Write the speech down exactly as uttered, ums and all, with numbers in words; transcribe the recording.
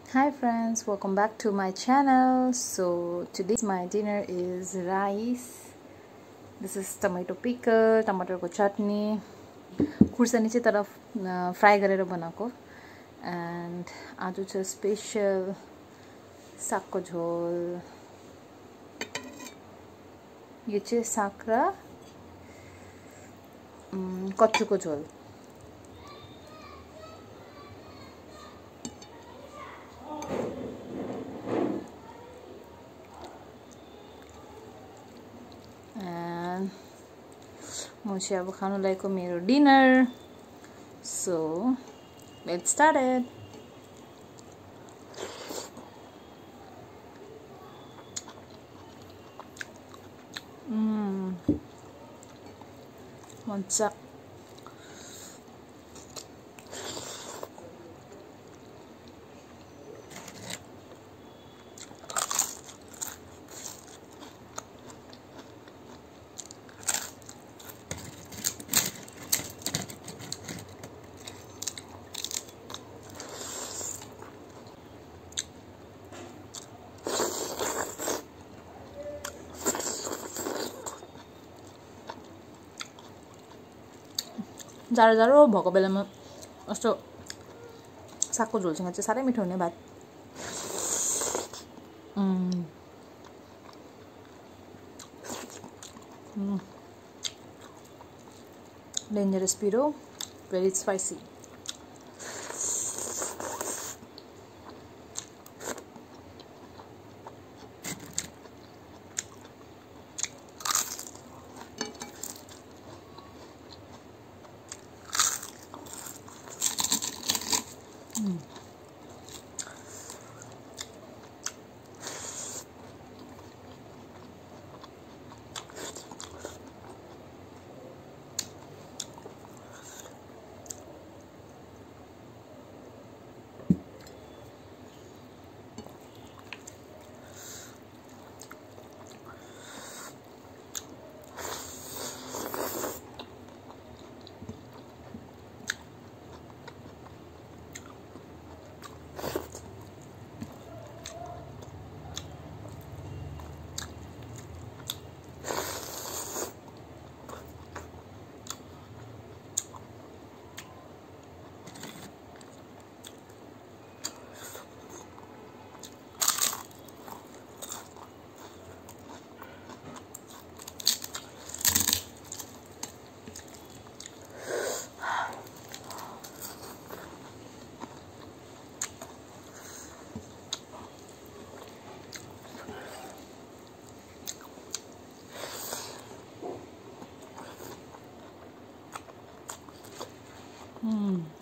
Hi friends, welcome back to my channel. So today's my dinner is rice. This is tomato pickle, tomato ko chutney. खुर्सानी चाहिँ तर fry गरेर बनाएको and आज चाहिँ special सागको झोल. यो चाहिँ साग र कच्चुको झोल. म चाहिँ अब खानु लागेको मेरो dinner. So let's start it. Mmm. What's up? जाडो जाडो भएको बेलामा यस्तो सागको झोलसँग चाहिँ साह्रै मिठो हुने भात. Dangerous piro, very spicy. Mm. Mm.